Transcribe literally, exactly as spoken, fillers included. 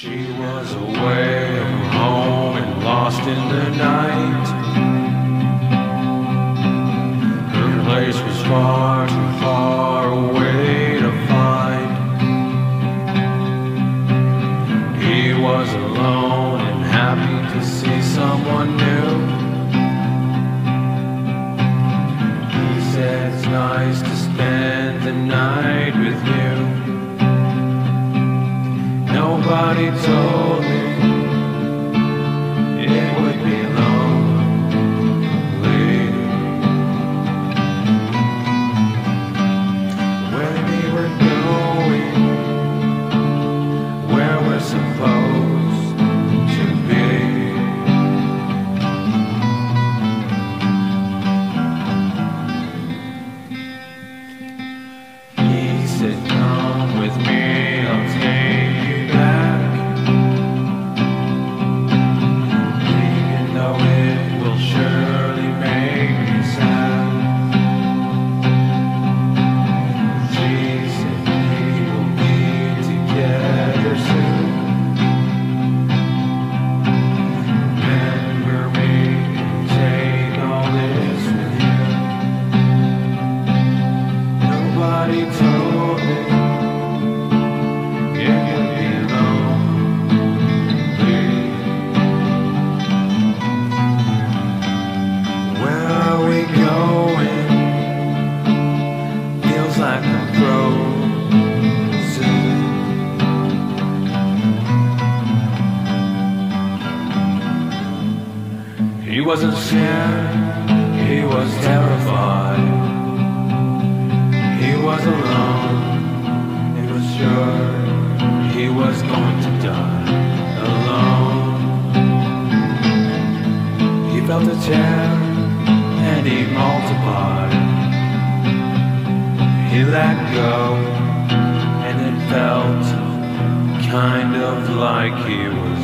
She was away from home and lost in the night. Her place was far too far away to find. He was alone and happy to see someone new. He said it's nice to spend the night with you. Nobody told me it would be lonely. Where we were going, where we're supposed to be. He said, come with me, I'll take you back. Even though it will surely make me sad. She said we will be together soon. Remember me and take all this with you. Nobody told me it would be lonely. Where are we going? Feels like I'm frozen. He wasn't scared, he was terrified. He was alone, he was sure he was going to die alone. He felt a tear and he multiplied. He let go and it felt kind of like he was